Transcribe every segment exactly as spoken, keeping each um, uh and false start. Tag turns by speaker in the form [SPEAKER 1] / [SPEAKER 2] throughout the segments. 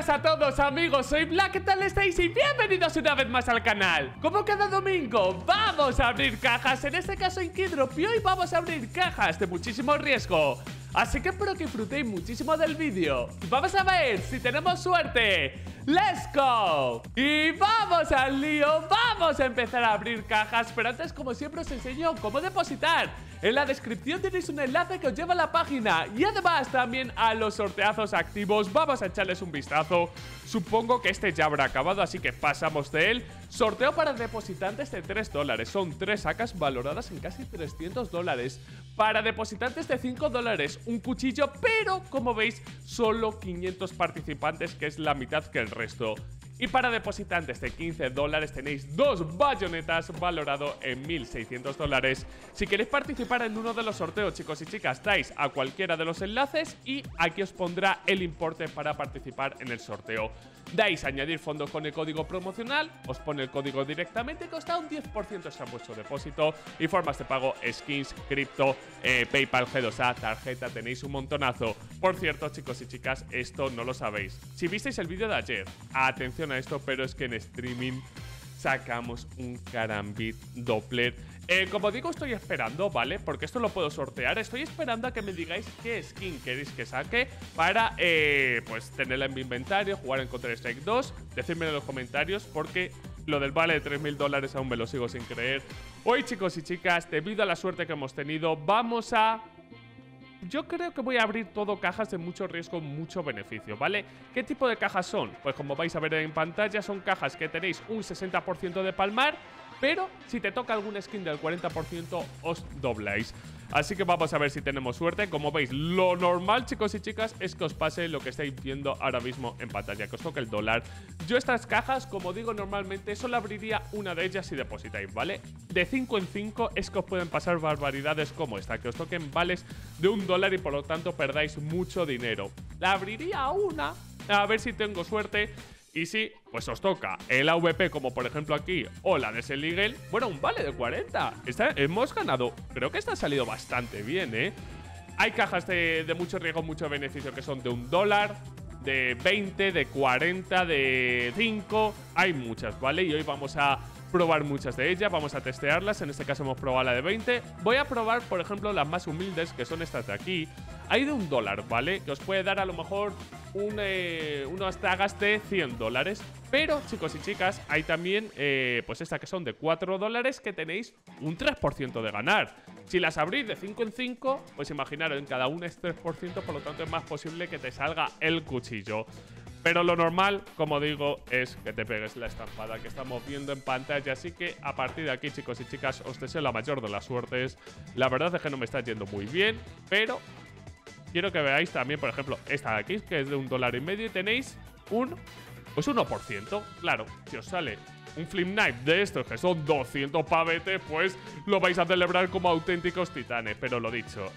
[SPEAKER 1] buenas a todos amigos, soy Black, ¿qué tal estáis? Y bienvenidos una vez más al canal. Como cada domingo, vamos a abrir cajas, en este caso en Keydrop, y hoy vamos a abrir cajas de muchísimo riesgo. Así que espero que disfrutéis muchísimo del vídeo. Vamos a ver si tenemos suerte. ¡Let's go! Y vamos al lío, vamos a empezar a abrir cajas. Pero antes, como siempre, os enseño cómo depositar. En la descripción tenéis un enlace que os lleva a la página. Y además también a los sorteazos activos. Vamos a echarles un vistazo. Supongo que este ya habrá acabado, así que pasamos de él. Sorteo para depositantes de tres dólares. Son tres sacas valoradas en casi trescientos dólares. Para depositantes de cinco dólares, un cuchillo, pero como veis, solo quinientos participantes, que es la mitad que el resto. Y para depositantes de quince dólares tenéis dos bayonetas valorado en mil seiscientos dólares. Si queréis participar en uno de los sorteos, chicos y chicas, dais a cualquiera de los enlaces y aquí os pondrá el importe para participar en el sorteo. Dais a añadir fondos con el código promocional, os pone el código directamente, que os da un diez por ciento extra en vuestro depósito. Y formas de pago, skins, cripto, eh, PayPal, G dos A, tarjeta, tenéis un montonazo. Por cierto, chicos y chicas, esto no lo sabéis. Si visteis el vídeo de ayer, atención a esto, pero es que en streaming sacamos un Karambit Doppler. Eh, como digo, estoy esperando, ¿vale? Porque esto lo puedo sortear. Estoy esperando a que me digáis qué skin queréis que saque para, eh, pues, tenerla en mi inventario, jugar en Counter-Strike dos. Decídmelo en los comentarios porque lo del vale de tres mil dólares aún me lo sigo sin creer. Hoy, chicos y chicas, debido a la suerte que hemos tenido, vamos a... Yo creo que voy a abrir todo cajas de mucho riesgo, mucho beneficio, ¿vale? ¿Qué tipo de cajas son? Pues como vais a ver en pantalla, son cajas que tenéis un sesenta por ciento de palmar, pero si te toca algún skin del cuarenta por ciento os dobláis. Así que vamos a ver si tenemos suerte. Como veis, lo normal, chicos y chicas, es que os pase lo que estáis viendo ahora mismo en pantalla, que os toque el dólar. Yo estas cajas, como digo, normalmente solo abriría una de ellas si depositáis, ¿vale? De cinco en cinco es que os pueden pasar barbaridades como esta, que os toquen vales de un dólar y por lo tanto perdáis mucho dinero. La abriría una, a ver si tengo suerte. Y si, pues os toca el A V P, como por ejemplo aquí, o la de Seligel, bueno, un vale de cuarenta. Esta, hemos ganado, creo que esta ha salido bastante bien, ¿eh? Hay cajas de, de mucho riesgo, mucho beneficio, que son de un dólar, de veinte, de cuarenta, de cinco. Hay muchas, ¿vale? Y hoy vamos a probar muchas de ellas, vamos a testearlas. En este caso hemos probado la de veinte. Voy a probar, por ejemplo, las más humildes, que son estas de aquí. Hay de un dólar, ¿vale? Que os puede dar a lo mejor un, eh, unas dagas de cien dólares. Pero, chicos y chicas, hay también, eh, pues esta que son de cuatro dólares, que tenéis un tres por ciento de ganar. Si las abrís de cinco en cinco, pues imaginaros, en cada una es tres por ciento, por lo tanto es más posible que te salga el cuchillo. Pero lo normal, como digo, es que te pegues la estampada que estamos viendo en pantalla. Así que a partir de aquí, chicos y chicas, os deseo la mayor de las suertes. La verdad es que no me está yendo muy bien, pero quiero que veáis también, por ejemplo, esta de aquí, que es de un dólar y medio, y tenéis un, pues uno por ciento. Claro, si os sale un flip knife de estos que son doscientos pavetes, pues lo vais a celebrar como auténticos titanes. Pero lo dicho,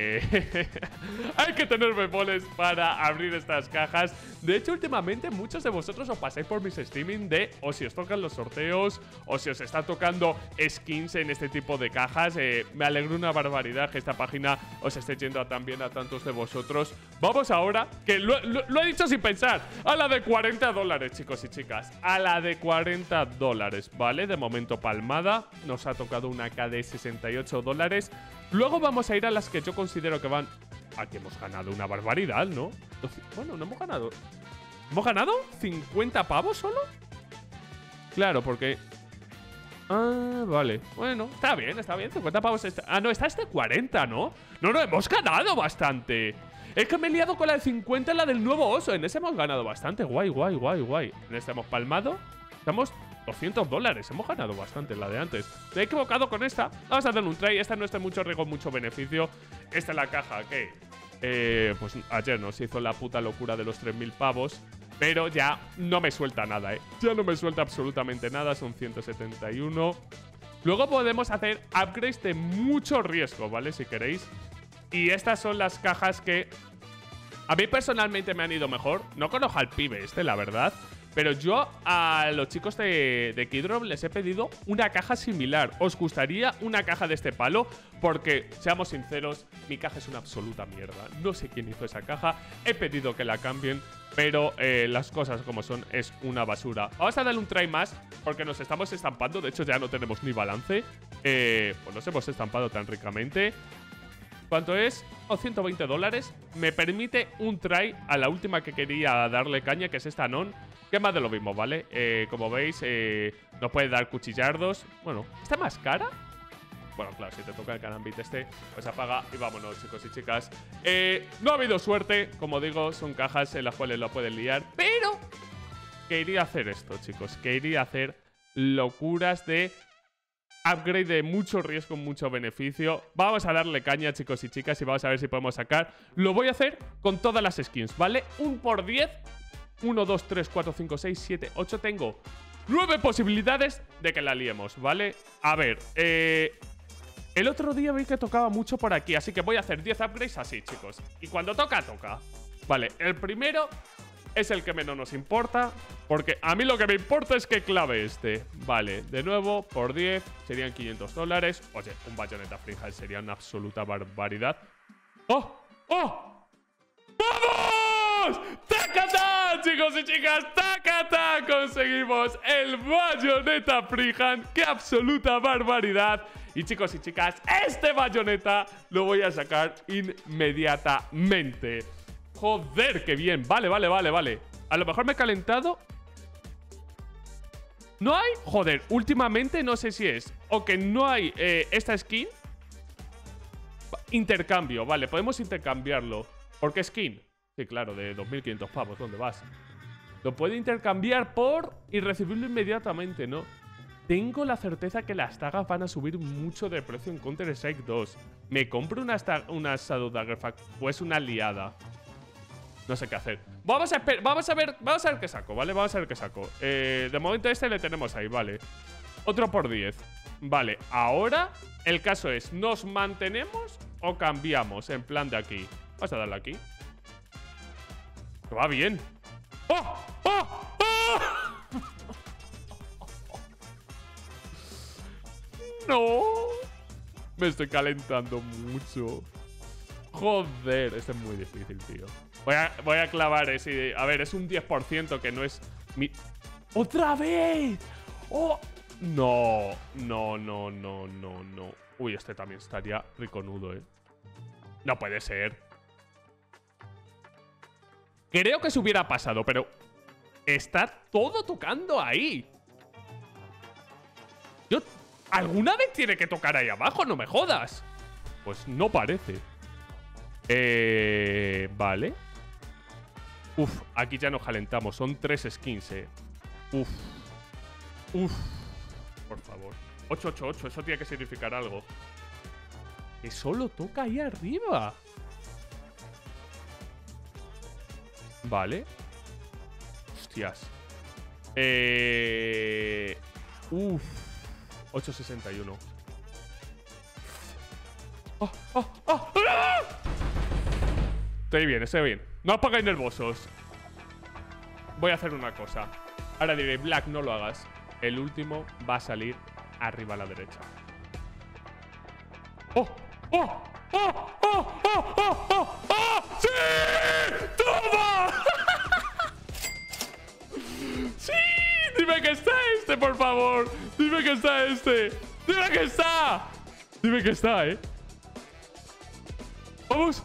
[SPEAKER 1] eh, hay que tener bemoles para abrir estas cajas. De hecho, últimamente muchos de vosotros os pasáis por mis streaming de o si os tocan los sorteos o si os está tocando skins en este tipo de cajas. eh, Me alegro una barbaridad que esta página os esté yendo tan bien a tantos de vosotros. Vamos ahora, que lo, lo, lo he dicho sin pensar, a la de cuarenta dólares, chicos y chicas. A la de cuarenta dólares, ¿vale? De momento palmada. Nos ha tocado una K de sesenta y ocho dólares. Luego vamos a ir a las que yo considero que van... Aquí hemos ganado una barbaridad, ¿no? Bueno, no hemos ganado... ¿Hemos ganado cincuenta pavos solo? Claro, porque... Ah, vale. Bueno, está bien, está bien. cincuenta pavos... Está... Ah, no, está este cuarenta, ¿no? No, no, hemos ganado bastante. Es que me he liado con la de cincuenta y la del nuevo oso. En ese hemos ganado bastante. Guay, guay, guay, guay. En este hemos palmado. Estamos... doscientos dólares, hemos ganado bastante la de antes. Me he equivocado con esta. Vamos a hacer un try. Esta no está mucho riesgo, mucho beneficio. Esta es la caja que eh, pues ayer nos hizo la puta locura de los tres mil pavos. Pero ya no me suelta nada, eh Ya no me suelta absolutamente nada. Son ciento setenta y uno. Luego podemos hacer upgrades de mucho riesgo, ¿vale? Si queréis. Y estas son las cajas que a mí personalmente me han ido mejor. No conozco al pibe este, la verdad, Pero yo a los chicos de, de Kidrop les he pedido una caja similar. ¿Os gustaría una caja de este palo? Porque, seamos sinceros, mi caja es una absoluta mierda. No sé quién hizo esa caja. He pedido que la cambien, pero eh, las cosas como son, es una basura. Vamos a darle un try más, porque nos estamos estampando. De hecho, ya no tenemos ni balance. Eh, pues nos hemos estampado tan ricamente. ¿Cuánto es? Oh, ciento veinte dólares. Me permite un try a la última que quería darle caña, que es esta non. Que más de lo mismo, ¿vale? Eh, como veis, eh, nos puede dar cuchillardos. Bueno, ¿está más cara? Bueno, claro, si te toca el Karambit este, pues apaga y vámonos, chicos y chicas. Eh, no ha habido suerte. Como digo, son cajas en las cuales lo pueden liar. Pero quería hacer esto, chicos. Quería hacer locuras de upgrade de mucho riesgo, mucho beneficio. Vamos a darle caña, chicos y chicas, y vamos a ver si podemos sacar. Lo voy a hacer con todas las skins, ¿vale? Un por diez. uno, dos, tres, cuatro, cinco, seis, siete, ocho. Tengo nueve posibilidades de que la liemos, ¿vale? A ver, eh... el otro día vi que tocaba mucho por aquí, así que voy a hacer diez upgrades así, chicos. Y cuando toca, toca. Vale, el primero es el que menos nos importa, porque a mí lo que me importa es que clave este. Vale, de nuevo, por diez serían quinientos dólares. Oye, un Bayonetta Fringe sería una absoluta barbaridad. ¡Oh! ¡Oh! ¡Vamos! ¡Tacatá, chicos y chicas! ¡Tacatá! Conseguimos el Bayonetta Fringe. ¡Qué absoluta barbaridad! Y chicos y chicas, este Bayonetta lo voy a sacar inmediatamente. Joder, qué bien. Vale, vale, vale, vale. A lo mejor me he calentado. ¿No hay? Joder, últimamente no sé si es o que no hay eh, esta skin. Intercambio, vale, podemos intercambiarlo. ¿Por qué skin? Sí, claro, de dos mil quinientos pavos. ¿Dónde vas? Lo puede intercambiar por y recibirlo inmediatamente, ¿no? Tengo la certeza que las tagas van a subir mucho de precio en Counter-Strike dos. ¿Me compro una, una Shadow Daggerfang o es una liada? No sé qué hacer. Vamos a, vamos a ver Vamos a ver qué saco, ¿vale? Vamos a ver qué saco. eh, De momento este le tenemos ahí, vale. Otro por diez. Vale, ahora el caso es, ¿nos mantenemos o cambiamos? En plan de aquí. Vamos a darle aquí. Que va bien. ¡Oh! ¡Oh! ¡Oh! No. Me estoy calentando mucho. Joder, este es muy difícil, tío. Voy a, voy a clavar ese. A ver, es un diez por ciento que no es mi... ¡Otra vez! ¡Oh! No, no, no, no, no, no. Uy, este también estaría riconudo, eh. No puede ser. Creo que se hubiera pasado, pero está todo tocando ahí. Yo... ¿Alguna vez tiene que tocar ahí abajo? No me jodas. Pues no parece. Eh... Vale. Uf, aquí ya nos calentamos. Son tres skins, eh. Uf. Uf. Por favor. ocho ocho ocho, eso tiene que significar algo. Que solo toca ahí arriba. Vale. Hostias. Eh... Uf. ocho sesenta y uno. ¡Oh, oh, oh! ¡Ah! Estoy bien, estoy bien. No os pongáis nerviosos. Voy a hacer una cosa. Ahora diré, Black, no lo hagas. El último va a salir arriba a la derecha. ¡Oh! ¡Oh! ¡Oh! ¡Oh! ¡Oh! ¡Oh! ¡Oh! ¡Oh! ¡Sí! ¡Toma! ¡Sí! Dime que está este, por favor. Dime que está este. Dime que está. Dime que está, eh. Vamos.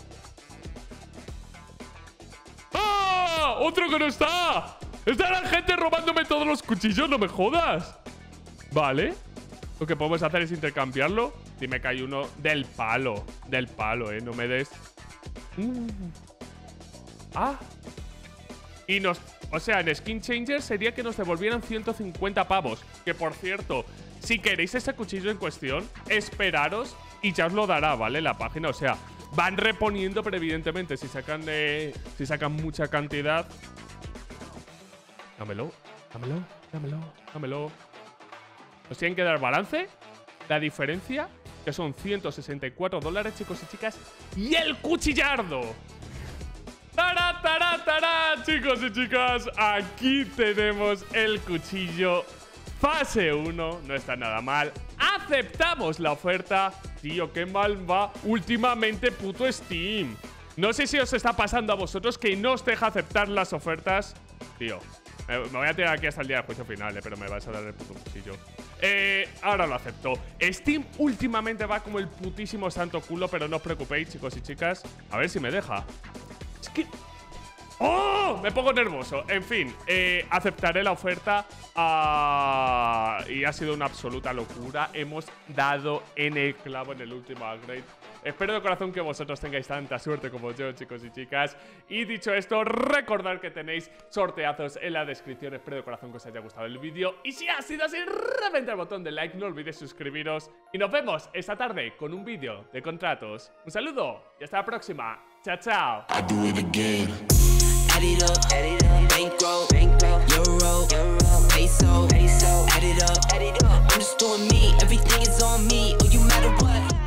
[SPEAKER 1] ¡Ah! ¡Otro que no está! ¡Está la gente robándome todos los cuchillos! ¡No me jodas! Vale. Lo que podemos hacer es intercambiarlo. Dime que hay uno del palo. Del palo, eh. No me des. Mm. Ah. Y nos... O sea, en Skin Changer sería que nos devolvieran ciento cincuenta pavos. Que, por cierto, si queréis ese cuchillo en cuestión, esperaros y ya os lo dará, ¿vale? La página, o sea, van reponiendo, pero evidentemente si sacan de... Si sacan mucha cantidad... Dámelo, dámelo, dámelo, dámelo. Nos tienen que dar balance. La diferencia, que son ciento sesenta y cuatro dólares, chicos y chicas. ¡Y el cuchillardo! Tara, tara, tara. Chicos y chicas, aquí tenemos el cuchillo. Fase uno, no está nada mal. Aceptamos la oferta. Tío, qué mal va últimamente puto Steam. No sé si os está pasando a vosotros que no os deja aceptar las ofertas. Tío, me voy a tirar aquí hasta el día de juicio final, eh, pero me vais a dar el puto cuchillo. Eh, ahora lo acepto. Steam últimamente va como el putísimo santo culo, pero no os preocupéis, chicos y chicas. A ver si me deja. Es que... ¡Oh! Me pongo nervioso. En fin, eh, aceptaré la oferta. Uh, y ha sido una absoluta locura. Hemos dado en el clavo en el último upgrade. Espero de corazón que vosotros tengáis tanta suerte como yo, chicos y chicas. Y dicho esto, recordad que tenéis sorteazos en la descripción. Espero de corazón que os haya gustado el vídeo. Y si ha sido así, reventad el botón de like. No olvidéis suscribiros. Y nos vemos esta tarde con un vídeo de contratos. Un saludo y hasta la próxima. Chao, chao. Add it up, add it up, bankroll, bankroll, euro, euro, peso, peso, add it up, add it up. I'm just doing me, everything is on me. Oh, you matter what?